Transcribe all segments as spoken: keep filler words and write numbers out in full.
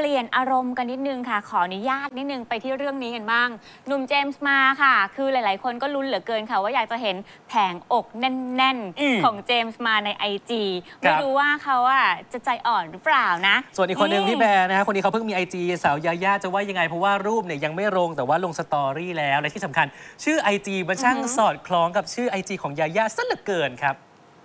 ลี่ยนอารมณ์กันนิดนึงค่ะขออนุญาตนิดนึงไปที่เรื่องนี้กันบ้างหนุ่มเจมส์มาค่ะคือหลายๆคนก็ลุ้นเหลือเกินค่ะว่าอยากจะเห็นแผงอกแน่นๆของเจมส์มาใน ไอ จี ไม่รู้ว่าเขาอ่ะจะใจอ่อนหรือเปล่านะส่วนอีกคนหนึ่งพี่แบร์นะฮะคนนี้เขาเพิ่งมี ไอ จี สาวยาย่าจะว่ายังไงเพราะว่ารูปเนี่ยยังไม่ลงแต่ว่าลงสตอรี่แล้วและที่สำคัญชื่อ ไอ จี มันช่างสอดคล้องกับชื่อ ไอ จี ของยาย่าซะเหลือเกินครับ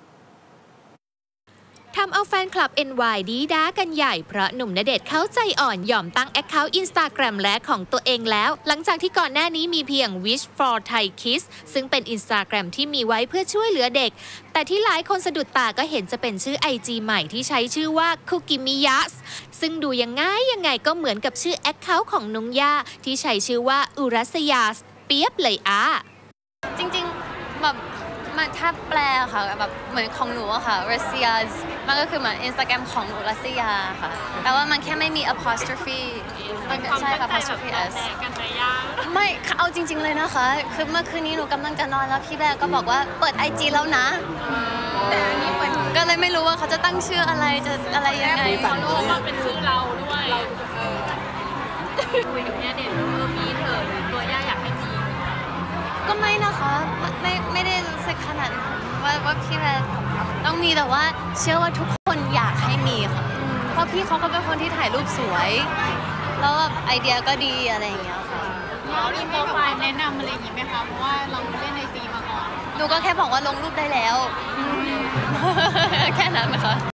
ทำเอาแฟนคลับ เอ็น วาย ดีด้ากันใหญ่เพราะหนุ่มณเดชน์เขาใจอ่อนยอมตั้งแอคเคาท์ อินสตาแกรม และของตัวเองแล้วหลังจากที่ก่อนหน้านี้มีเพียง wish for Thai Kids ซึ่งเป็น อินสตาแกรม ที่มีไว้เพื่อช่วยเหลือเด็กแต่ที่หลายคนสะดุดตาก็เห็นจะเป็นชื่อ ไอ จี ใหม่ที่ใช้ชื่อว่า Kukimias ซึ่งดูยังไงยังไงก็เหมือนกับชื่อแอคเคาท์ของนุ้งย่าที่ใช้ชื่อว่าอุรัสยาสเปียบเลยอ่ะจริงๆแบบมันถ้าแปลค่ะแบบเหมือนของหนูอะค่ะ Russia มันก็คือเหมือน Instagram ของหนูรัสยาค่ะแต่ว่ามันแค่ไม่มี apostrophe มันใช่ค่ะ apostrophe s ไม่เอาจริงๆเลยนะคะคือเมื่อคืนนี้หนูกำลังจะนอนแล้วพี่แบร์ก็บอกว่าเปิด ไอ จี แล้วนะแต่อันนี้เหมือนก็เลยไม่รู้ว่าเขาจะตั้งชื่ออะไรจะอะไรยังไงเขารู้ว่าเป็นชื่อเราด้วยคุยกับเนี่ยเด็กเออมีเถอะตัวย่าอยากให้มีก็ไม่นะคะไม่ไม่ได้รู้สึกขนาดนั้นว่าว่าพี่แบร์ต้องมีแต่ว่าเชื่อว่าทุกคนอยากให้มีค่ะเพราะพี่เขาก็เป็นคนที่ถ่ายรูปสวยแล้วแบบไอเดียก็ดีอะไรอย่างเงี้ยค่ะแล้วมีโปรไฟล์แนะนำอะไรอย่างงี้ไหมคะเพราะว่าเราเล่นไอจีมาก่อนหนูก็แค่บอกว่าลงรูปได้แล้วแค่นั้นนะคะ